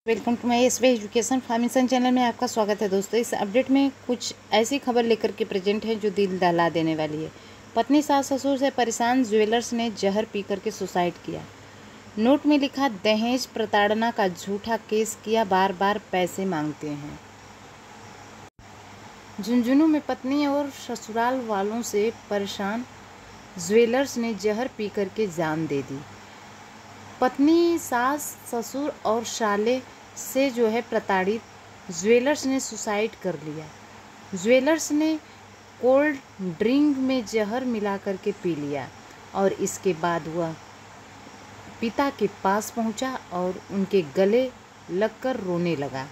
Welcome to my SV education formation channel में आपका स्वागत है। दोस्तों, इस अपडेट में कुछ ऐसी खबर लेकर के प्रेजेंट है जो दिल दहला देने वाली है। पत्नी सास ससुर से परेशान ज्वेलर्स ने जहर पी करके सुसाइड किया। नोट में लिखा, दहेज प्रताड़ना का झूठा केस किया, बार बार पैसे मांगते हैं। झुंझुनू में पत्नी और ससुराल वालों से परेशान ज्वेलर्स ने जहर पी करके जान दे दी। पत्नी सास ससुर और साले से प्रताड़ित ज्वेलर्स ने सुसाइड कर लिया। ज्वेलर्स ने कोल्ड ड्रिंक में जहर मिला करके पी लिया और इसके बाद वह पिता के पास पहुंचा और उनके गले लगकर रोने लगा।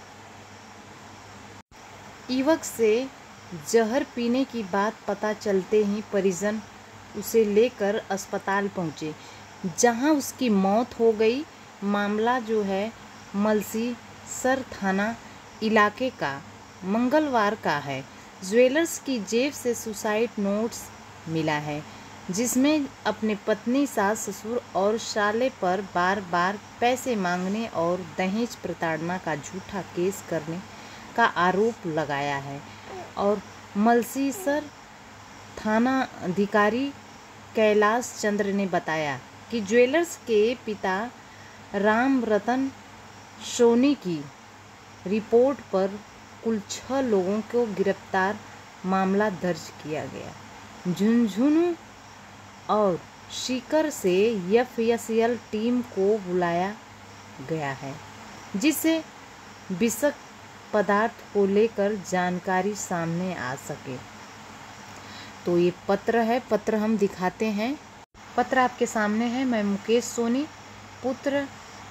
युवक से जहर पीने की बात पता चलते ही परिजन उसे लेकर अस्पताल पहुंचे, जहां उसकी मौत हो गई। मामला मलसीसर थाना इलाके का मंगलवार का है। ज्वेलर्स की जेब से सुसाइड नोट्स मिला है, जिसमें अपने पत्नी सास ससुर और साले पर बार बार पैसे मांगने और दहेज प्रताड़ना का झूठा केस करने का आरोप लगाया है। और मलसीसर थाना अधिकारी कैलाश चंद्र ने बताया कि ज्वेलर्स के पिता राम रतन सोनी की रिपोर्ट पर कुल 6 लोगों को गिरफ्तार मामला दर्ज किया गया। झुंझुनू और सीकर से एफएसएल टीम को बुलाया गया है, जिससे विषाक्त पदार्थ को लेकर जानकारी सामने आ सके। तो ये पत्र है, पत्र हम दिखाते हैं। पत्र आपके सामने है। मैं मुकेश सोनी, पुत्र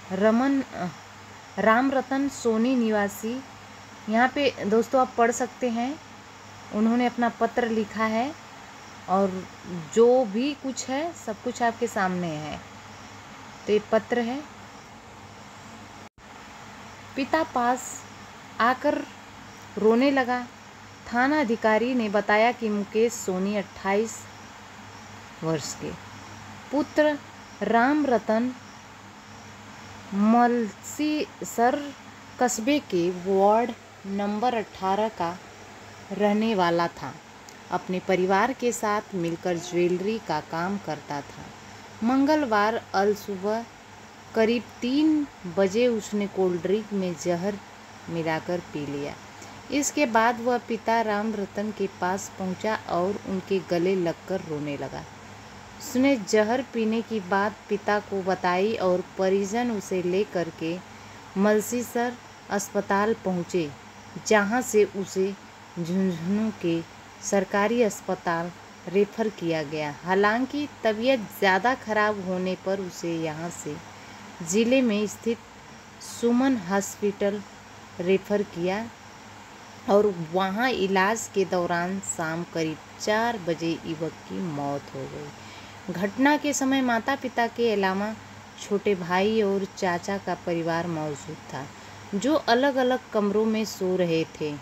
राम रतन सोनी, निवासी। यहाँ पे दोस्तों आप पढ़ सकते हैं, उन्होंने अपना पत्र लिखा है और जो भी कुछ है सब कुछ आपके सामने है। तो ये पत्र है। पिता पास आकर रोने लगा। थाना अधिकारी ने बताया कि मुकेश सोनी 28 वर्ष के पुत्र राम रतन मलसीसर कस्बे के वार्ड नंबर 18 का रहने वाला था। अपने परिवार के साथ मिलकर ज्वेलरी का काम करता था। मंगलवार अल सुबह करीब 3 बजे उसने कोल्ड ड्रिंक में जहर मिलाकर पी लिया। इसके बाद वह पिता राम रतन के पास पहुंचा और उनके गले लगकर रोने लगा। उसने जहर पीने की बात पिता को बताई और परिजन उसे लेकर के मलसीसर अस्पताल पहुंचे, जहां से उसे झुंझुनू के सरकारी अस्पताल रेफर किया गया। हालांकि तबीयत ज़्यादा खराब होने पर उसे यहां से ज़िले में स्थित सुमन हॉस्पिटल रेफर किया और वहां इलाज के दौरान शाम करीब 4 बजे युवक की मौत हो गई। घटना के समय माता पिता के अलावा छोटे भाई और चाचा का परिवार मौजूद था, जो अलग अलग कमरों में सो रहे थे।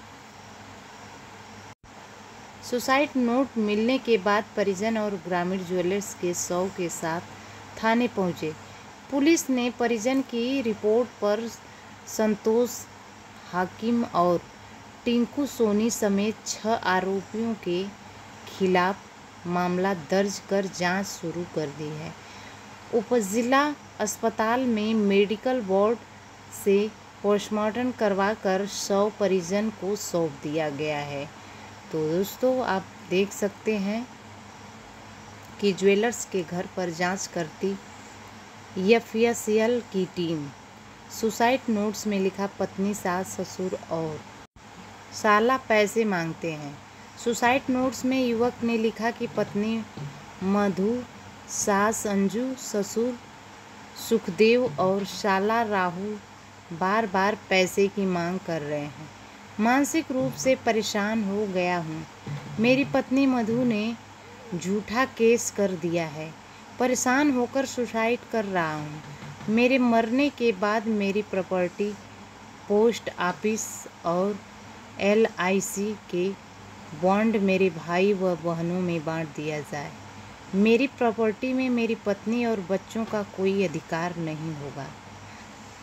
सुसाइड नोट मिलने के बाद परिजन और ग्रामीण ज्वेलर्स के शव के साथ थाने पहुंचे। पुलिस ने परिजन की रिपोर्ट पर संतोष हाकिम और टिंकू सोनी समेत 6 आरोपियों के खिलाफ मामला दर्ज कर जांच शुरू कर दी है। उपजिला अस्पताल में मेडिकल बोर्ड से पोस्टमार्टम करवाकर शव परिजन को सौंप दिया गया है। तो दोस्तों आप देख सकते हैं कि ज्वेलर्स के घर पर जांच करती एफएसएल की टीम। सुसाइड नोट्स में लिखा, पत्नी सास ससुर और साला पैसे मांगते हैं। सुसाइड नोट्स में युवक ने लिखा कि पत्नी मधु, सास अंजू, ससुर सुखदेव और साला राहुल बार बार पैसे की मांग कर रहे हैं। मानसिक रूप से परेशान हो गया हूँ। मेरी पत्नी मधु ने झूठा केस कर दिया है। परेशान होकर सुसाइड कर रहा हूँ। मेरे मरने के बाद मेरी प्रॉपर्टी पोस्ट ऑफिस और एलआईसी के बॉन्ड मेरे भाई व बहनों में बांट दिया जाए। मेरी प्रॉपर्टी में मेरी पत्नी और बच्चों का कोई अधिकार नहीं होगा।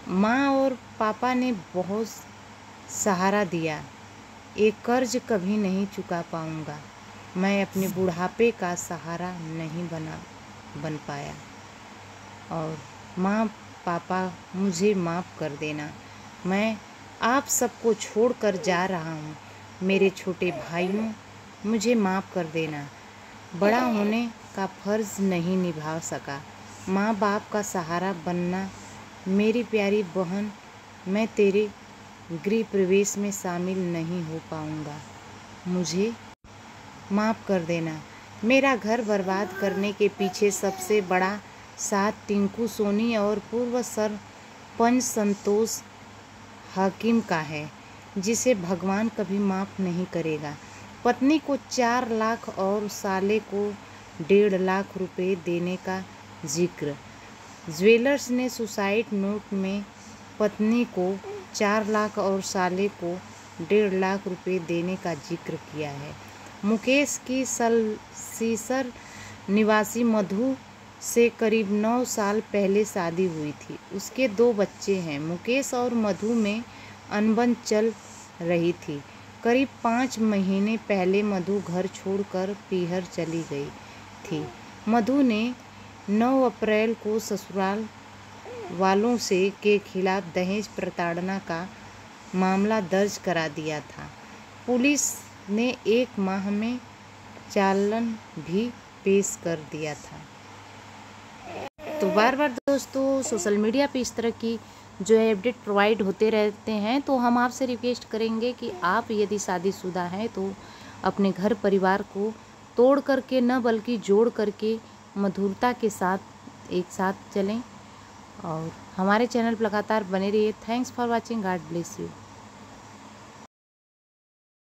माँ और पापा ने बहुत सहारा दिया। ये कर्ज कभी नहीं चुका पाऊँगा। मैं अपने बुढ़ापे का सहारा नहीं बन पाया। और माँ पापा मुझे माफ़ कर देना। मैं आप सबको छोड़कर जा रहा हूँ। मेरे छोटे भाइयों, मुझे माफ़ कर देना। बड़ा होने का फ़र्ज़ नहीं निभा सका। माँ बाप का सहारा बनना। मेरी प्यारी बहन, मैं तेरे गृह प्रवेश में शामिल नहीं हो पाऊँगा। मुझे माफ़ कर देना। मेरा घर बर्बाद करने के पीछे सबसे बड़ा साथ टिंकू सोनी और पूर्व सरपंच संतोष हाकिम का है, जिसे भगवान कभी माफ़ नहीं करेगा। पत्नी को 4 लाख और साले को 1.5 लाख रुपए देने का जिक्र। ज्वेलर्स ने सुसाइड नोट में पत्नी को 4 लाख और साले को 1.5 लाख रुपए देने का जिक्र किया है। मुकेश की सीसर निवासी मधु से करीब 9 साल पहले शादी हुई थी। उसके 2 बच्चे हैं। मुकेश और मधु में अनबन चल रही थी। करीब 5 महीने पहले मधु घर छोड़कर पीहर चली गई थी। मधु ने 9 अप्रैल को ससुराल वालों के खिलाफ दहेज प्रताड़ना का मामला दर्ज करा दिया था। पुलिस ने 1 माह में चालान भी पेश कर दिया था। तो बार बार दोस्तों सोशल मीडिया पे इस तरह की जो है अपडेट प्रोवाइड होते रहते हैं, तो हम आपसे रिक्वेस्ट करेंगे कि आप यदि शादीशुदा हैं तो अपने घर परिवार को तोड़ करके न बल्कि जोड़ करके मधुरता के साथ एक साथ चलें और हमारे चैनल पर लगातार बने रहिए। Thanks for watching. God bless you.